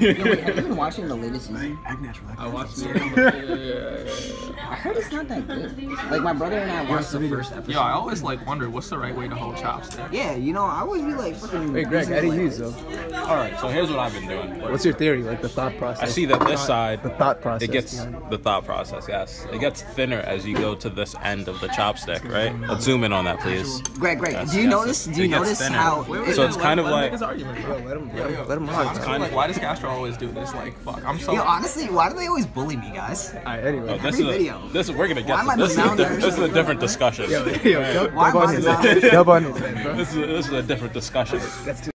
Yo, wait, have you been watching the latest season? I watched it. I heard it's not that good. Like, my brother and I watched the first episode. Yo, I always like wonder what's the right way to hold chopstick. Yeah, you know, I always be like fucking. Wait, Greg, how do you use though? All right, so here's what I've been doing. What's your theory? Like the thought process? I see that this side, The thought process. it gets behind it. the thought process. Yes, it gets thinner as you go to this end of the chopstick. Right. Let's zoom in on that, please. Greg, Yes, do you yes, notice? Do you it gets notice thinner. how? So it's kind of like. Yo, let him It's on. kind of why does Castro always do this? Like, fuck, I'm so. Yo, honestly, why do they always bully me, guys? Alright, anyway. Oh, Every video. we're gonna Why get am I to this. malnourished? This is a different discussion. Yo, Why dub am on I his not- head. Dub on his head, bro. This is a different discussion. That's too